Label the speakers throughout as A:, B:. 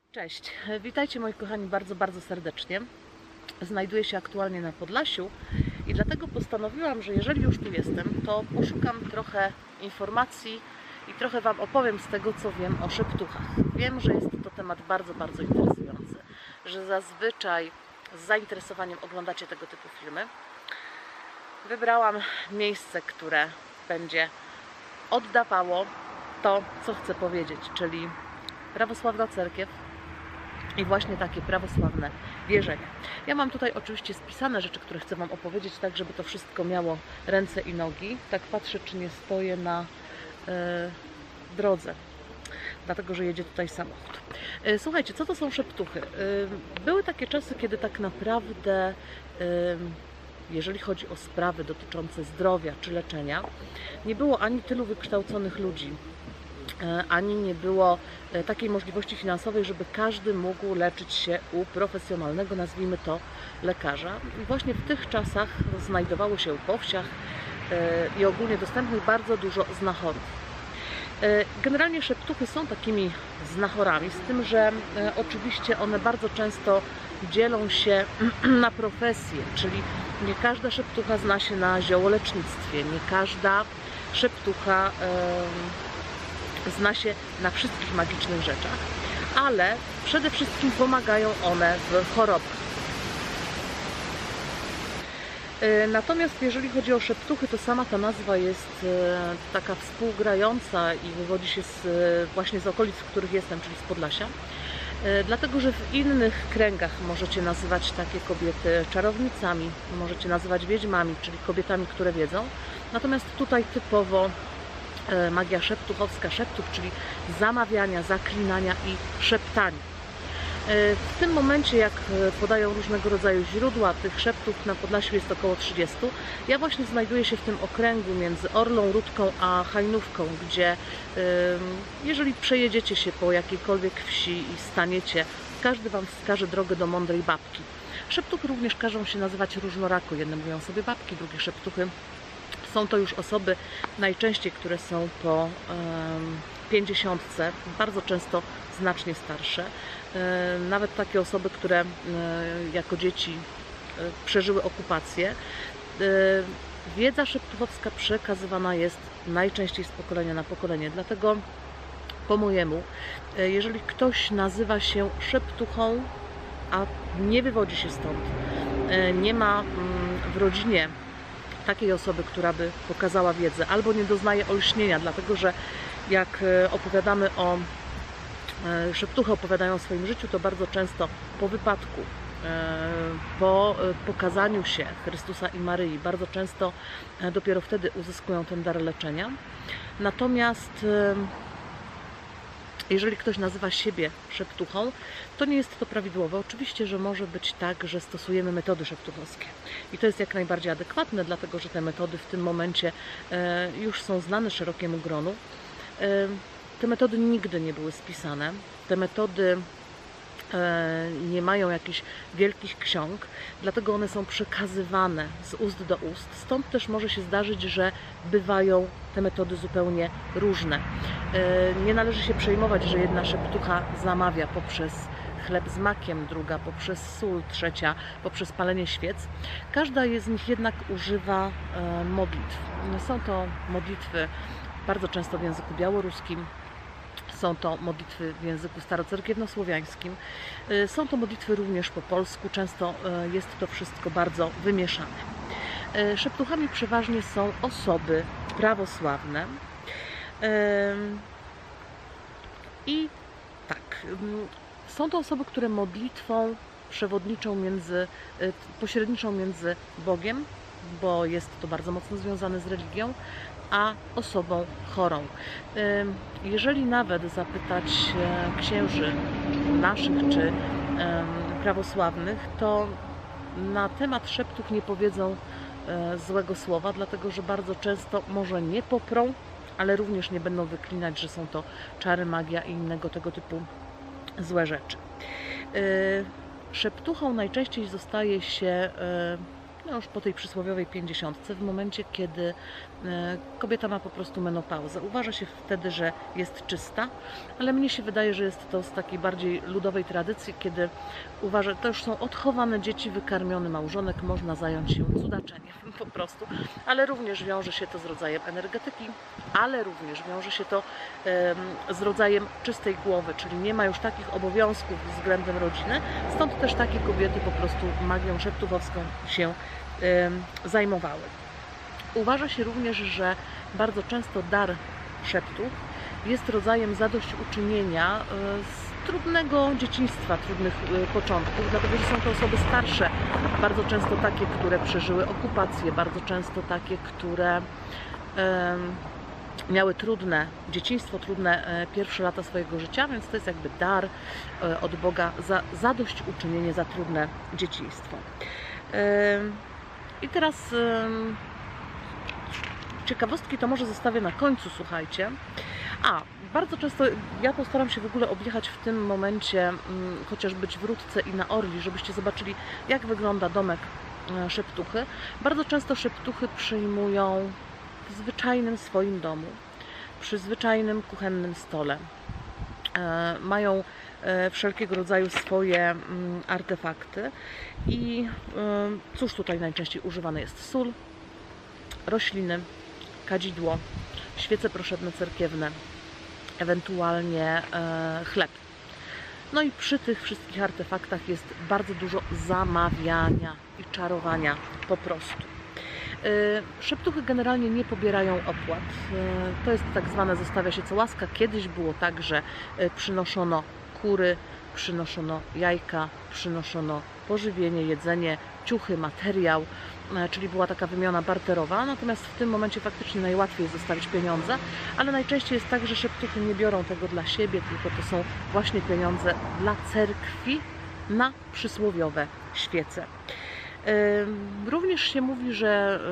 A: Cześć, witajcie moi kochani bardzo serdecznie. Znajduję się aktualnie na Podlasiu i dlatego postanowiłam, że jeżeli już tu jestem, to poszukam trochę informacji i trochę Wam opowiem z tego, co wiem o szeptuchach. Wiem, że jest to temat bardzo interesujący, że zazwyczaj z zainteresowaniem oglądacie tego typu filmy. Wybrałam miejsce, które będzie oddawało to, co chcę powiedzieć, czyli prawosławna cerkiew i właśnie takie prawosławne wierzenia. Ja mam tutaj oczywiście spisane rzeczy, które chcę Wam opowiedzieć, tak żeby to wszystko miało ręce i nogi. Tak patrzę, czy nie stoję na drodze, dlatego że jedzie tutaj samochód. Słuchajcie, co to są szeptuchy? Były takie czasy, kiedy tak naprawdę jeżeli chodzi o sprawy dotyczące zdrowia czy leczenia, nie było ani tylu wykształconych ludzi, ani nie było takiej możliwości finansowej, żeby każdy mógł leczyć się u profesjonalnego, nazwijmy to, lekarza. I właśnie w tych czasach znajdowało się po wsiach i ogólnie dostępnych bardzo dużo znachorów. Generalnie szeptuchy są takimi znachorami, z tym, że oczywiście one bardzo często dzielą się na profesje, czyli nie każda szeptucha zna się na ziołolecznictwie, nie każda szeptucha zna się na wszystkich magicznych rzeczach, ale przede wszystkim pomagają one w chorobach. Natomiast jeżeli chodzi o szeptuchy, to sama ta nazwa jest taka współgrająca i wywodzi się właśnie z okolic, w których jestem, czyli z Podlasia. Dlatego, że w innych kręgach możecie nazywać takie kobiety czarownicami, możecie nazywać wiedźmami, czyli kobietami, które wiedzą. Natomiast tutaj typowo magia szeptuchowska, szeptuch, czyli zamawiania, zaklinania i szeptania. W tym momencie, jak podają różnego rodzaju źródła, tych szeptów na Podlasiu jest około 30. Ja właśnie znajduję się w tym okręgu między Orlą, Rudką a Hajnówką, gdzie jeżeli przejedziecie się po jakiejkolwiek wsi i staniecie, każdy Wam wskaże drogę do mądrej babki. Szeptuchy również każą się nazywać różnorako. Jedne mówią sobie babki, drugie szeptuchy. Są to już osoby najczęściej, które są po 50, bardzo często znacznie starsze. Nawet takie osoby, które jako dzieci przeżyły okupację. Wiedza szeptuchowska przekazywana jest najczęściej z pokolenia na pokolenie. Dlatego po mojemu, jeżeli ktoś nazywa się szeptuchą, a nie wywodzi się stąd, nie ma w rodzinie takiej osoby, która by pokazała wiedzę, albo nie doznaje olśnienia, dlatego że jak opowiadamy o szeptuchy, opowiadają o swoim życiu, to bardzo często po wypadku, po pokazaniu się Chrystusa i Maryi, bardzo często dopiero wtedy uzyskują ten dar leczenia. Natomiast jeżeli ktoś nazywa siebie szeptuchą, to nie jest to prawidłowe. Oczywiście, że może być tak, że stosujemy metody szeptuchowskie. I to jest jak najbardziej adekwatne, dlatego że te metody w tym momencie już są znane szerokiemu gronu. Te metody nigdy nie były spisane. Te metody nie mają jakichś wielkich ksiąg, dlatego one są przekazywane z ust do ust. Stąd też może się zdarzyć, że bywają te metody zupełnie różne. Nie należy się przejmować, że jedna szeptucha zamawia poprzez chleb z makiem, druga poprzez sól, trzecia poprzez palenie świec. Każda z nich jednak używa modlitw. Są to modlitwy bardzo często w języku białoruskim, są to modlitwy w języku starocerkiewnosłowiańskim, są to modlitwy również po polsku, często jest to wszystko bardzo wymieszane. Szeptuchami przeważnie są osoby prawosławne i tak, są to osoby, które modlitwą przewodniczą pośredniczą między Bogiem, bo jest to bardzo mocno związane z religią, a osobą chorą. Jeżeli nawet zapytać księży naszych czy prawosławnych, to na temat szeptuch nie powiedzą złego słowa, dlatego że bardzo często może nie poprą, ale również nie będą wyklinać, że są to czary, magia i innego tego typu złe rzeczy. Szeptuchą najczęściej zostaje się no już po tej przysłowiowej 50, w momencie, kiedy kobieta ma po prostu menopauzę. Uważa się wtedy, że jest czysta, ale mnie się wydaje, że jest to z takiej bardziej ludowej tradycji, kiedy uważa, to już są odchowane dzieci, wykarmiony małżonek, można zająć się cudaczeniem po prostu, ale również wiąże się to z rodzajem energetyki, ale również wiąże się to z rodzajem czystej głowy, czyli nie ma już takich obowiązków względem rodziny, stąd też takie kobiety po prostu magią szeptuchowską się zajmowały. Uważa się również, że bardzo często dar szeptów jest rodzajem zadośćuczynienia z trudnego dzieciństwa, trudnych początków, dlatego że są to osoby starsze, bardzo często takie, które przeżyły okupację, bardzo często takie, które miały trudne dzieciństwo, trudne pierwsze lata swojego życia, więc to jest jakby dar od Boga za zadośćuczynienie za trudne dzieciństwo. I teraz ciekawostki to może zostawię na końcu, słuchajcie. Bardzo często, ja postaram się w ogóle objechać w tym momencie chociaż być w Rudce i na Orli, żebyście zobaczyli, jak wygląda domek szeptuchy. Bardzo często szeptuchy przyjmują w zwyczajnym swoim domu, przy zwyczajnym kuchennym stole. Mają wszelkiego rodzaju swoje artefakty i cóż tutaj najczęściej używane jest? Sól, rośliny, kadzidło, świece proszebne cerkiewne, ewentualnie chleb. No i przy tych wszystkich artefaktach jest bardzo dużo zamawiania i czarowania po prostu. Szeptuchy generalnie nie pobierają opłat. To jest tak zwane zostawia się co łaska. Kiedyś było tak, że przynoszono kury, przynoszono jajka, przynoszono pożywienie, jedzenie, ciuchy, materiał, czyli była taka wymiana barterowa, natomiast w tym momencie faktycznie najłatwiej jest zostawić pieniądze, ale najczęściej jest tak, że szeptuchy nie biorą tego dla siebie, tylko to są właśnie pieniądze dla cerkwi na przysłowiowe świece. Również się mówi, że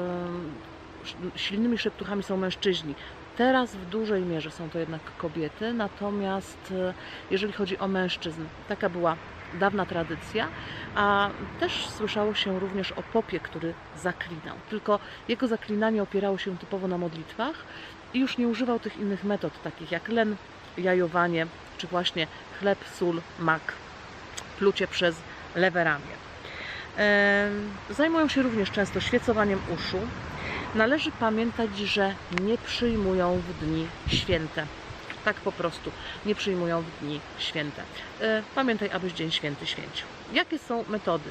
A: silnymi szeptuchami są mężczyźni. Teraz w dużej mierze są to jednak kobiety, natomiast jeżeli chodzi o mężczyzn, taka była dawna tradycja, a też słyszało się również o popie, który zaklinał. Tylko jego zaklinanie opierało się typowo na modlitwach i już nie używał tych innych metod, takich jak len, jajowanie, czy właśnie chleb, sól, mak, plucie przez lewe ramię. Zajmują się również często świecowaniem uszu. Należy pamiętać, że nie przyjmują w dni święte. Tak po prostu, nie przyjmują w dni święte. Pamiętaj, abyś dzień święty święcił. Jakie są metody?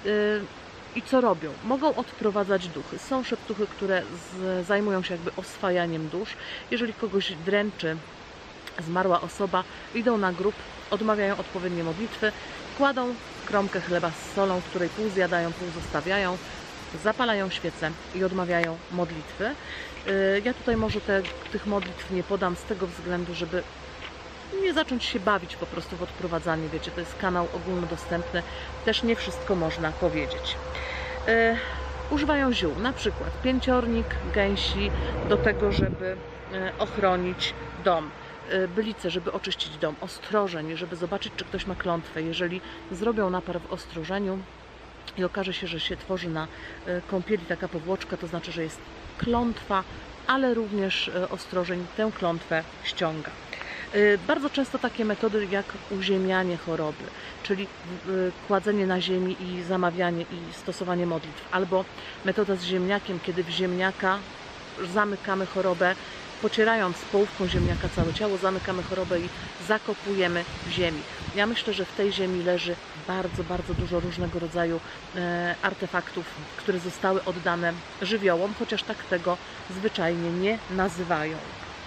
A: I co robią? Mogą odprowadzać duchy. Są szeptuchy, które zajmują się jakby oswajaniem dusz. Jeżeli kogoś dręczy zmarła osoba, idą na grób, odmawiają odpowiednie modlitwy, kładą kromkę chleba z solą, w której pół zjadają, pół zostawiają, zapalają świecę i odmawiają modlitwy. Ja tutaj może tych modlitw nie podam z tego względu, żeby nie zacząć się bawić po prostu w odprowadzanie. Wiecie, to jest kanał ogólnodostępny, też nie wszystko można powiedzieć. Używają ziół, na przykład pięciornik, gęsi do tego, żeby ochronić dom. Bylice, żeby oczyścić dom, ostrożeń, żeby zobaczyć, czy ktoś ma klątwę. Jeżeli zrobią napar w ostrożeniu i okaże się, że się tworzy na kąpieli taka powłoczka, to znaczy, że jest klątwa, ale również ostrożeń tę klątwę ściąga. Bardzo często takie metody jak uziemianie choroby, czyli kładzenie na ziemi i zamawianie i stosowanie modlitw, albo metoda z ziemniakiem, kiedy w ziemniaka zamykamy chorobę, pocierając połówką ziemniaka całe ciało, zamykamy chorobę i zakopujemy w ziemi. Ja myślę, że w tej ziemi leży bardzo, bardzo dużo różnego rodzaju artefaktów, które zostały oddane żywiołom, chociaż tak tego zwyczajnie nie nazywają.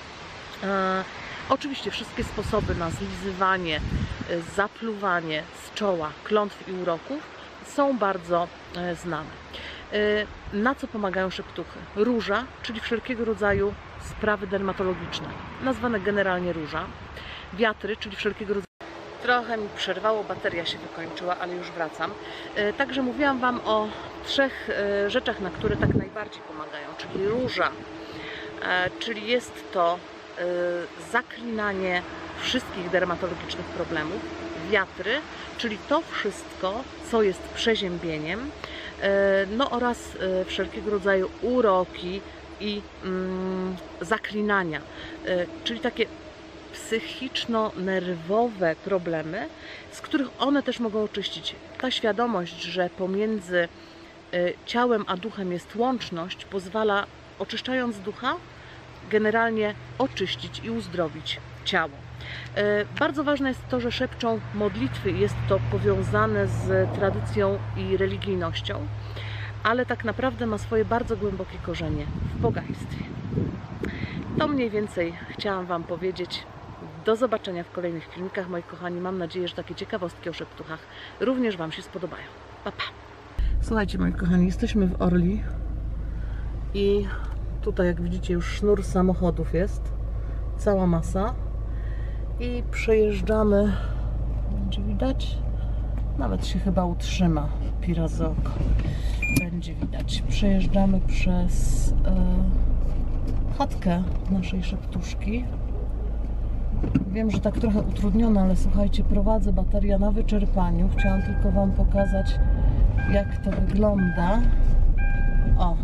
A: Oczywiście wszystkie sposoby na zlizywanie, zapluwanie z czoła klątw i uroków są bardzo znane. Na co pomagają szeptuchy? Róża, czyli wszelkiego rodzaju sprawy dermatologiczne, nazwane generalnie róża. Wiatry, czyli wszelkiego rodzaju... Trochę mi przerwało, bateria się wykończyła, ale już wracam. Także mówiłam Wam o 3 rzeczach, na które tak najbardziej pomagają, czyli róża, czyli jest to zaklinanie wszystkich dermatologicznych problemów, wiatry, czyli to wszystko, co jest przeziębieniem, no oraz wszelkiego rodzaju uroki i zaklinania, czyli takie psychiczno-nerwowe problemy, z których one też mogą oczyścić. Ta świadomość, że pomiędzy ciałem a duchem jest łączność, pozwala, oczyszczając ducha, generalnie oczyścić i uzdrowić ciało. Bardzo ważne jest to, że szepczą modlitwy, jest to powiązane z tradycją i religijnością, ale tak naprawdę ma swoje bardzo głębokie korzenie w pogaństwie. To mniej więcej chciałam Wam powiedzieć. Do zobaczenia w kolejnych filmikach, moi kochani. Mam nadzieję, że takie ciekawostki o szeptuchach również Wam się spodobają. Pa, pa. Słuchajcie, moi kochani, jesteśmy w Orly i tutaj, jak widzicie, już sznur samochodów jest, cała masa, i przejeżdżamy, będzie widać, nawet się chyba utrzyma pira za oko, będzie widać, przejeżdżamy przez chatkę naszej szeptuszki. Wiem, że tak trochę utrudniona, ale słuchajcie, prowadzę, bateria na wyczerpaniu. Chciałam tylko Wam pokazać, jak to wygląda. O,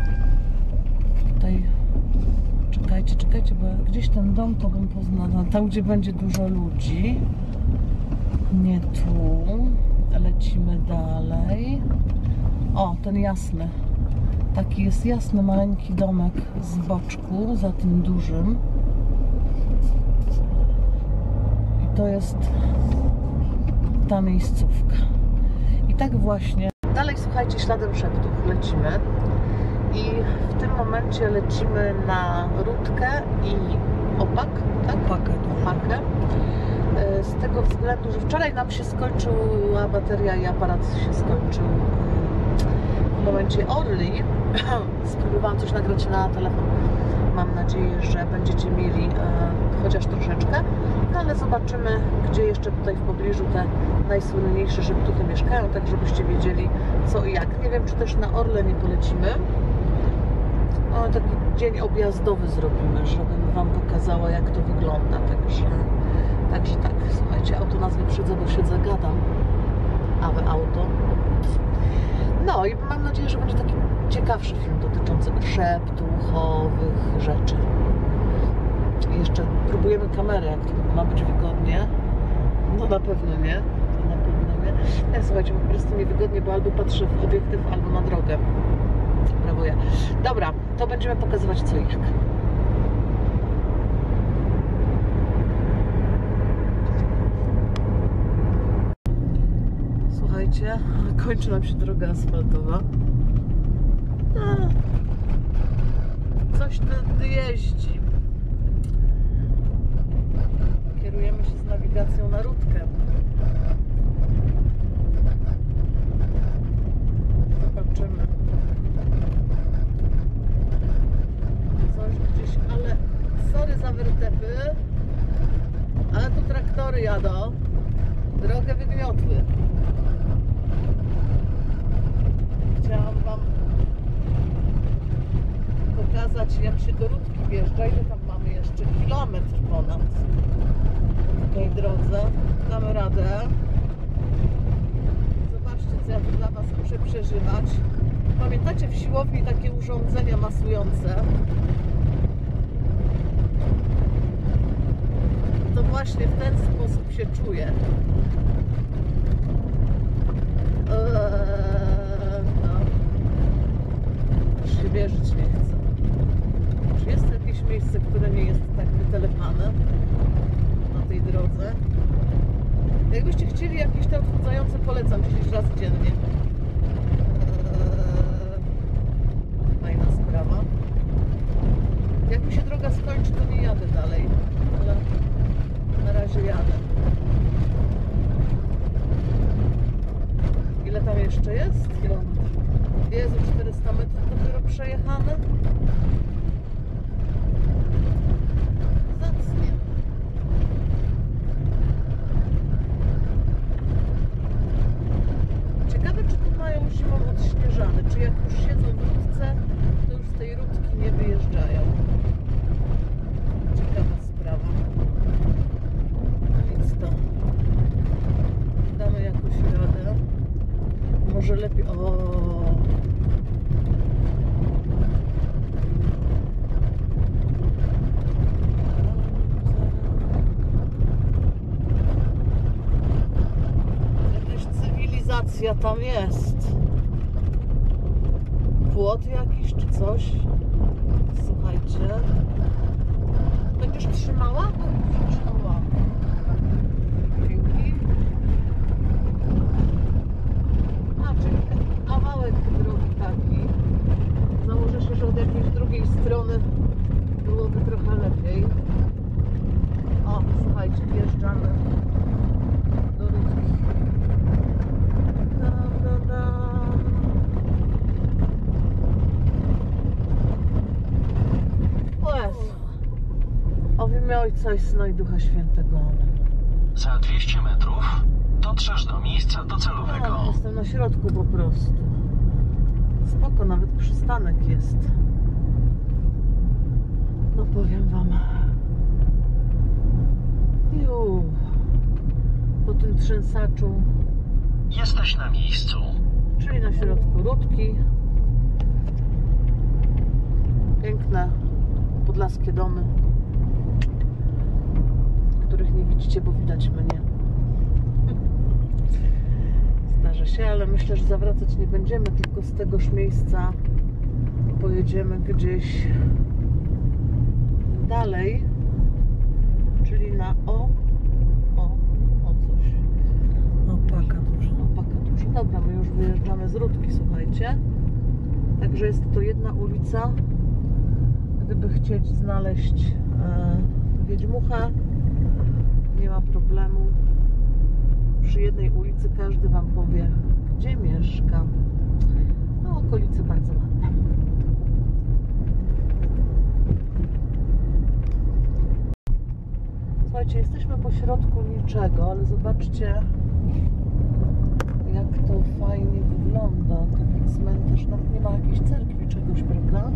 A: tutaj czekajcie, bo gdzieś ten dom to bym poznała, tam gdzie będzie dużo ludzi. Nie tu, lecimy dalej. O, ten jasny, taki jest jasny, maleńki domek z boczku, za tym dużym. To jest ta miejscówka. I tak właśnie dalej, słuchajcie, śladem szeptów lecimy i w tym momencie lecimy na Rutkę i Opak, tak? Opakę. Z tego względu, że wczoraj nam się skończyła bateria i aparat się skończył w momencie Orly. Spróbowałam coś nagrać na telefon. Mam nadzieję, że będziecie mieli chociaż troszeczkę, no ale zobaczymy, gdzie jeszcze tutaj w pobliżu te najsłynniejsze szeptuchy mieszkają, tak żebyście wiedzieli co i jak. Nie wiem, czy też na Orle nie polecimy. O, taki dzień objazdowy zrobimy, żebym Wam pokazała, jak to wygląda. Także tak, słuchajcie, auto nas wyprzedza, bo siedzę, gadam. Awe auto. No i mam nadzieję, że będzie taki ciekawszy film dotyczący szeptuchowych rzeczy. Jeszcze próbujemy kamerę, jak to ma być wygodnie. No na pewno nie. To na pewno nie. Ja, słuchajcie, po prostu niewygodnie, bo albo patrzę w obiektyw, albo na drogę. Brawo ja. Dobra, to będziemy pokazywać co i jak. Słuchajcie, kończy nam się droga asfaltowa. Coś tędy jeździ. Kierujemy się z nawigacją na Rutkę. Zobaczymy. Coś gdzieś, ale sorry za wertepy, ale tu traktory jadą. Drogę wygniotły. Chciałam Wam pokazać, jak się do Rutki wjeżdża. Ile tam mamy jeszcze? Kilometr ponad w tej drodze. Damy radę. Zobaczcie, co ja tu dla Was muszę przeżywać. Pamiętacie w siłowni takie urządzenia masujące? To właśnie w ten sposób się czuję. No. Już się wierzyć nie chcę. Czy jest jakieś miejsce, które nie jest tak wytelepane na tej drodze? Jakbyście chcieli jakieś te odchudzające, polecam 10 razy dziennie. Fajna sprawa. Jak mi się droga skończy, to nie jadę dalej, ale na razie jadę. Ile tam jeszcze jest? Kilometr. Jezu, 400 metrów dopiero przejechane. Zacnie. Ciekawe, czy tu mają zimą odśnieżane, czy jak już siedzą w Rutce, to już z tej Rutki nie wyjeżdżają. Ciekawa sprawa. No nic to. Damy jakąś radę. może lepiej... O. Jakaś cywilizacja tam jest. Płot jakiś czy coś. Słuchajcie. Będziesz trzymała? Trzymała. Dzięki. A, czyli kawałek drogi taki. Założę się, że od jakiejś drugiej strony byłoby trochę lepiej. O, słuchajcie, wjeżdżamy do Rudki. O w imię Ojca i Syna i Ducha Świętego.
B: Za 200 metrów dotrzesz do miejsca docelowego.
A: A, jestem na środku po prostu. Spoko, nawet przystanek jest. No powiem wam. Po tym trzęsaczu.
B: Jesteś na miejscu.
A: Czyli na środku Rudki. Piękne podlaskie domy, których nie widzicie, bo widać mnie. Zdarza się, ale myślę, że zawracać nie będziemy, tylko z tegoż miejsca pojedziemy gdzieś dalej, czyli na coś.
C: Opaka dużo.
A: Dobra, my już wyjeżdżamy z Rudki, słuchajcie. Także jest to jedna ulica. Gdyby chcieć znaleźć Wiedźmucha, nie ma problemu. Przy jednej ulicy każdy wam powie, gdzie mieszka. No, okolice bardzo ładne. Słuchajcie, jesteśmy po środku niczego, ale zobaczcie, jak to fajnie wygląda. Taki cmentarz, nawet nie ma jakiejś cerkwi czegoś, prawda?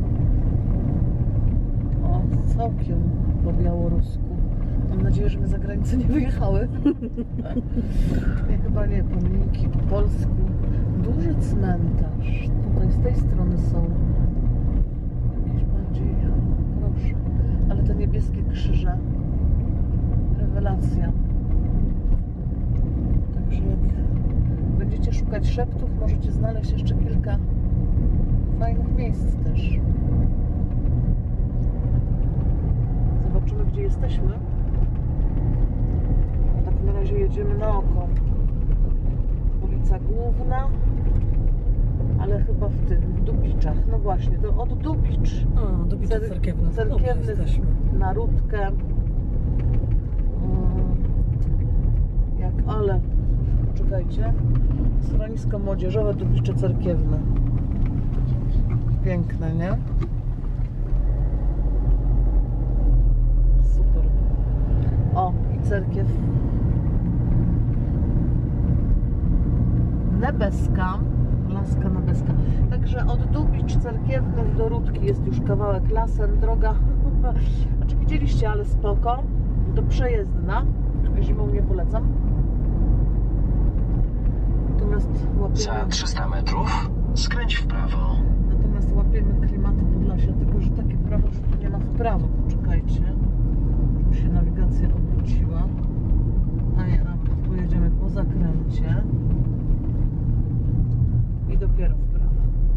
A: O, całkiem po białorusku. Mam nadzieję, że my za granicę nie wyjechały. Nie, chyba nie, pomniki po polsku. Duży cmentarz. Tutaj z tej strony są jakieś bardziej, proszę. Ale te niebieskie krzyże. Rewelacja. Także jak będziecie szukać szeptów, możecie znaleźć jeszcze kilka fajnych miejsc też. Zobaczymy, gdzie jesteśmy. W takim razie jedziemy na oko. Ulica Główna, ale chyba w Dubiczach. No właśnie, to od Dubicz.
C: Dubicze cerkiewne.
A: Na Rudkę. Ale czekajcie. Schronisko młodzieżowe Dubicze Cerkiewne. Piękne, nie? Super. O, i cerkiew Nebeska. Laska Nebeska. Także od Dubicz Cerkiewnych do Rudki jest już kawałek lasem. Droga, znaczy widzieliście, ale spoko. Do przejezdna. Zimą nie polecam. Natomiast łapiemy...
B: Za 300 metrów skręć w prawo.
A: Natomiast łapiemy klimaty Podlasia, tylko że takie prawo, że tu nie ma w prawo. Poczekajcie, żeby się nawigacja obróciła. A nie, nawet pojedziemy po zakręcie i dopiero w prawo.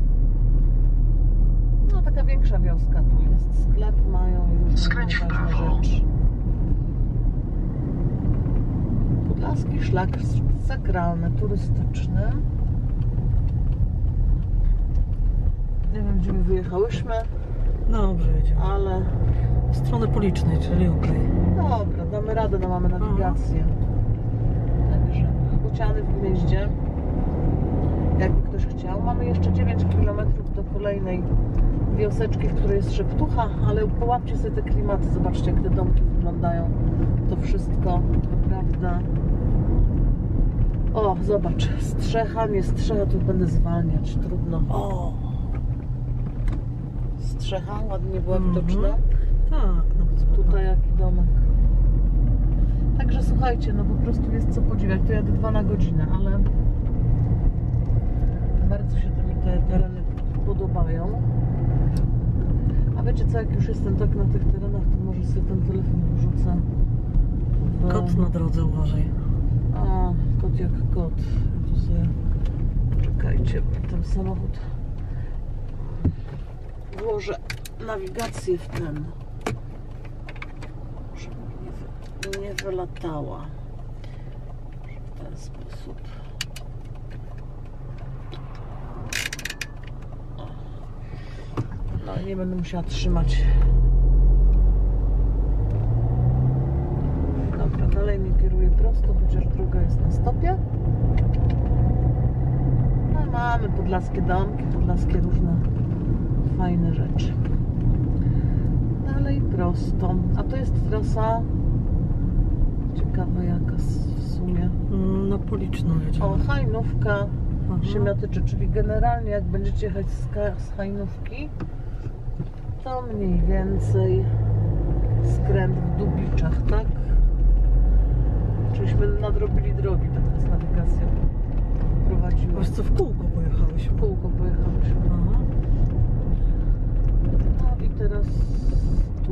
A: No taka większa wioska tu jest. Sklep mają i różne
B: skręć w prawo.
A: Rzeczy. Podlaski szlak sakralny, turystyczny. Nie wiem, gdzie my wyjechałyśmy.
C: Dobrze jedziemy.
A: Ale...
C: W stronę Policznej, czyli okej.
A: Dobra, damy radę, no mamy nawigację. Także Bociany w Gnieździe. Jakby ktoś chciał. Mamy jeszcze 9 km do kolejnej wioseczki, w której jest Szeptucha, ale połapcie sobie te klimaty, zobaczcie, jak te domki wyglądają. To wszystko naprawdę... O, zobacz, strzecha, nie strzecha, tu będę zwalniać, trudno. O! Strzecha, ładnie była widoczna.
C: Tak, nawet
A: Tutaj jaki domek. Także słuchajcie, no po prostu jest co podziwiać. To jadę 2 na godzinę, ale Bardzo się mi te tereny podobają. A wiecie co, jak już jestem tak na tych terenach, to może sobie ten telefon wrzucę.
C: Kot na drodze, uważaj.
A: A, kot jak kot. Ja tu sobie... Czekajcie, ten samochód... Włożę nawigację w ten... Żeby nie wylatała. W ten sposób. No, nie będę musiała trzymać. Dobra, dalej mi kieruje prosto, chociaż droga jest na stopie. No, mamy podlaskie domki, podlaskie różne fajne rzeczy. Dalej prosto. A to jest trasa ciekawa jaka w sumie.
C: Na Policzną jedziemy.
A: O, Hajnówka,
C: Aha.
A: Siemiatycze, czyli generalnie jak będziecie jechać z Hajnówki, to mniej więcej skręt w Dubiczach, tak? Czyliśmy nadrobili drogi, tak nas nawigacja prowadziła.
C: Wiesz co, w kółko pojechałyśmy.
A: W kółko pojechałyśmy.
C: Aha.
A: No i teraz tu.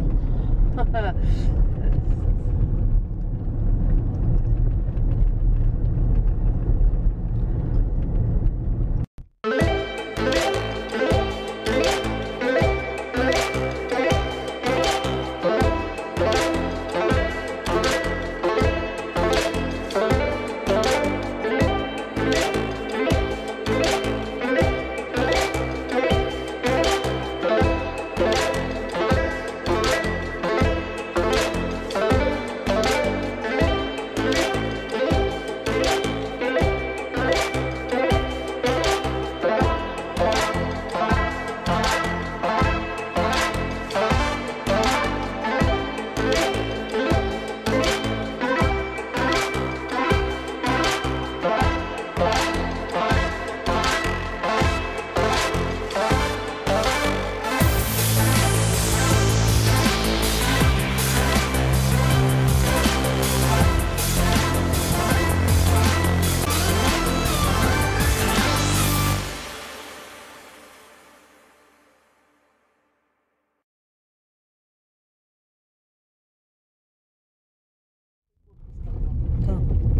C: Tak.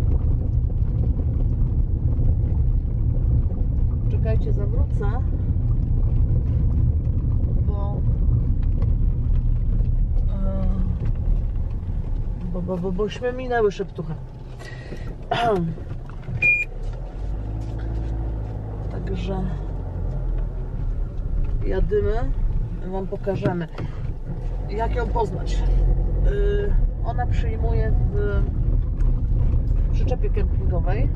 A: Czekajcie, zawrócę, bośmy minęły Szeptuchę. Także jadymy, wam pokażemy, jak ją poznać. Ona przyjmuje w przyczepie kempingowej.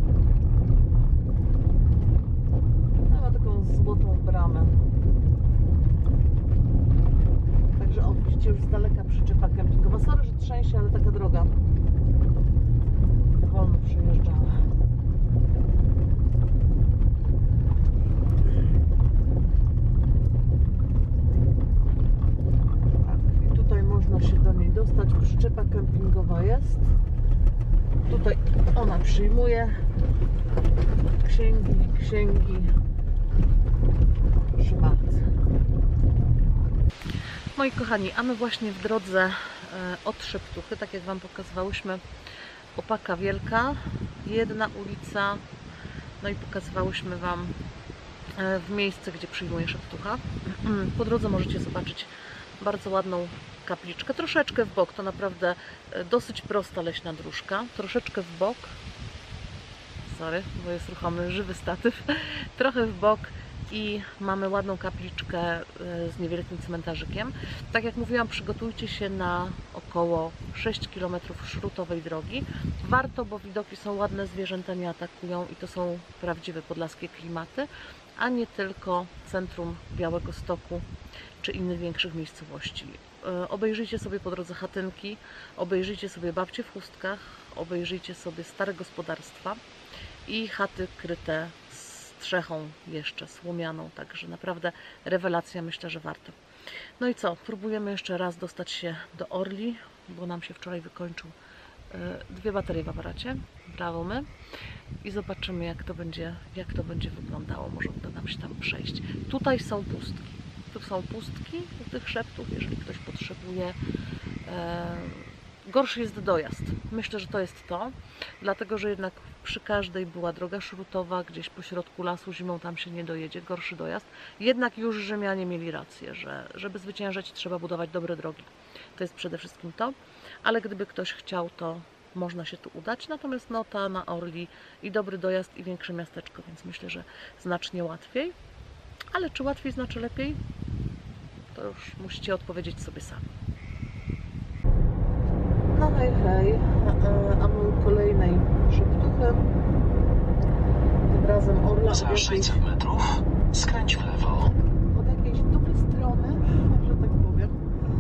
A: Ma taką złotą bramę. Także o, widzicie już z daleka przyczepa kempingowa. Sorry, że trzęsie, ale taka droga. Wolno przejeżdżała. Tak, i tutaj można się do niej dostać. Przyczepa kempingowa jest. Tutaj ona przyjmuje księgi. Proszę bardzo. Moi kochani, a my właśnie w drodze od Szeptuchy, tak jak wam pokazywałyśmy, Opaka Wielka, jedna ulica, no i pokazywałyśmy wam w miejsce, gdzie przyjmuje Szeptucha. Po drodze możecie zobaczyć bardzo ładną kapliczkę, troszeczkę w bok, to naprawdę dosyć prosta leśna dróżka, troszeczkę w bok, sorry, bo jest ruchomy, żywy statyw, trochę w bok i mamy ładną kapliczkę z niewielkim cmentarzykiem. Tak jak mówiłam, przygotujcie się na około 6 km szrutowej drogi. Warto, bo widoki są ładne, zwierzęta nie atakują i to są prawdziwe podlaskie klimaty, a nie tylko centrum Białegostoku czy innych większych miejscowości. Obejrzyjcie sobie po drodze chatynki, obejrzyjcie sobie babcie w chustkach, obejrzyjcie sobie stare gospodarstwa i chaty kryte strzechą jeszcze słomianą, także naprawdę rewelacja, myślę, że warto. No i co, próbujemy jeszcze raz dostać się do Orli, bo nam się wczoraj wykończył 2 baterie w aparacie, brawo my, i zobaczymy jak to będzie wyglądało. Może uda nam się tam przejść. Tutaj są pustki. Tu są pustki u tych szeptów, jeżeli ktoś potrzebuje. Gorszy jest dojazd. Myślę, że to jest to, dlatego że jednak przy każdej była droga szrutowa, gdzieś po środku lasu, zimą tam się nie dojedzie, gorszy dojazd. Jednak już Rzymianie mieli rację, że żeby zwyciężać, trzeba budować dobre drogi. To jest przede wszystkim to, ale gdyby ktoś chciał, to można się tu udać. Natomiast Nota na Orli i dobry dojazd i większe miasteczko, więc myślę, że znacznie łatwiej. Ale czy łatwiej znaczy lepiej? To już musicie odpowiedzieć sobie sami. No hej, hej, a my u kolejnej szeptuchy. Tym razem Orla
B: Za 600 metrów skręć w lewo.
A: od jakiejś dupy strony, że tak powiem.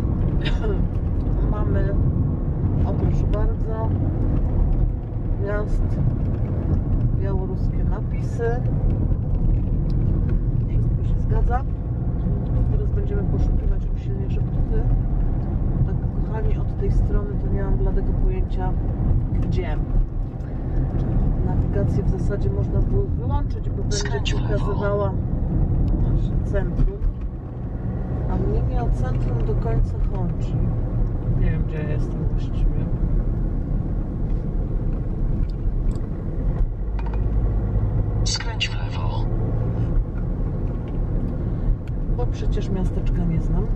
A: Mamy, o proszę bardzo, miast, białoruskie napisy. Wszystko się zgadza. Teraz będziemy poszukiwać usilnie szeptuchy. Tak, kochani, od tej strony to nie mam bladego pojęcia gdzie. Nawigację w zasadzie można było wyłączyć, bo będzie pokazywała nasze centrum. A mnie nie o centrum do końca chodzi. Nie wiem, gdzie ja jestem właściwie.
B: Skręć w lewo.
A: Bo przecież miasteczka nie znam.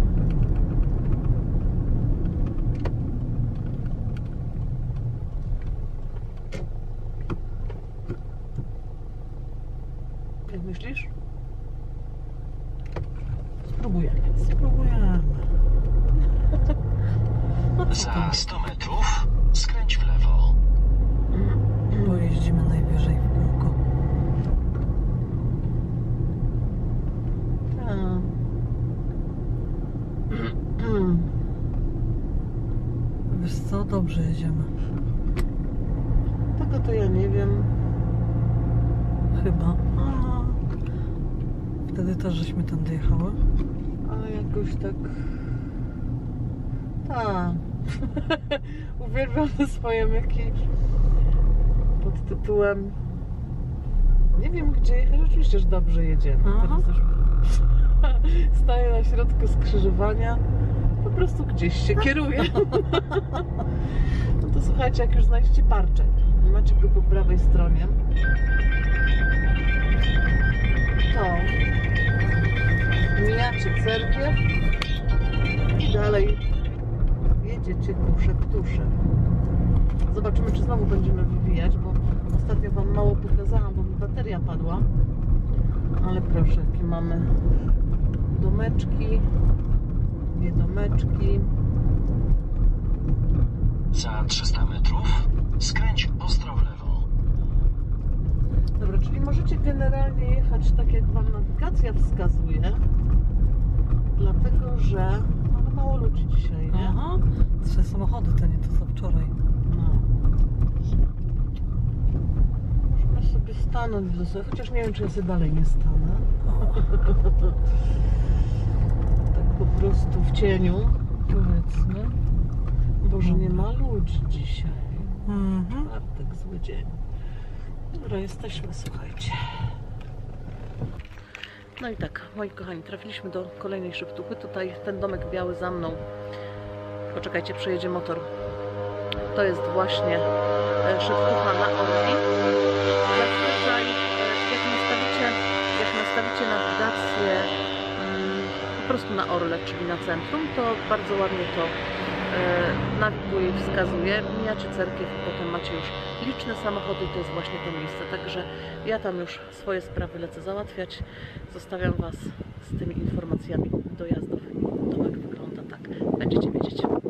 A: Jak myślisz? Spróbujemy. Spróbujemy. No co
B: Za
A: tam?
B: 100 metrów skręć w lewo.
C: Pojeździmy najwyżej w kółko. Wiesz co? Dobrze jedziemy.
A: Tego to ja nie wiem.
C: Chyba. Wtedy też żeśmy tam dojechały.
A: Ale jakoś tak... Tak. Uwielbiam te swoje myki pod tytułem nie wiem gdzie jechać, oczywiście, że dobrze jedziemy.
C: Aha.
A: Teraz już staję na środku skrzyżowania, po prostu gdzieś się kieruję. No to słuchajcie, jak już znajdziecie parczek, macie go po prawej stronie, to mijacie cerkiew i dalej jedziecie ku Szeptusze. Zobaczymy, czy znowu będziemy wywijać, bo ostatnio Wam mało pokazałam, bo mi bateria padła. Ale proszę, jakie mamy domeczki, dwie domeczki.
B: Za 300 metrów skręć ostro w lewo.
A: Dobra, czyli możecie generalnie jechać tak, jak Wam nawigacja wskazuje, dlatego że mamy mało ludzi dzisiaj, nie?
C: Aha. 3 samochody, to nie to co wczoraj.
A: No. Możemy sobie stanąć w zasadzie, chociaż nie wiem, czy ja sobie dalej nie stanę. Tak po prostu w cieniu, powiedzmy. Boże, nie ma ludzi dzisiaj. Czwartek, zły dzień. Dobra, jesteśmy, słuchajcie. No i tak, moi kochani, trafiliśmy do kolejnej szeptuchy. Tutaj ten domek biały za mną. Poczekajcie, przejedzie motor. To jest właśnie szeptucha na Orli. Zazwyczaj jak nastawicie nawigację po prostu na Orle, czyli na centrum, to bardzo ładnie to nawiguje i wskazuje. Mijacie cerkiew i potem macie już liczne samochody, to jest właśnie to miejsce. Także ja tam już swoje sprawy lecę załatwiać. Zostawiam Was z tymi informacjami dojazdów. Domek wygląda tak. Będziecie wiedzieć.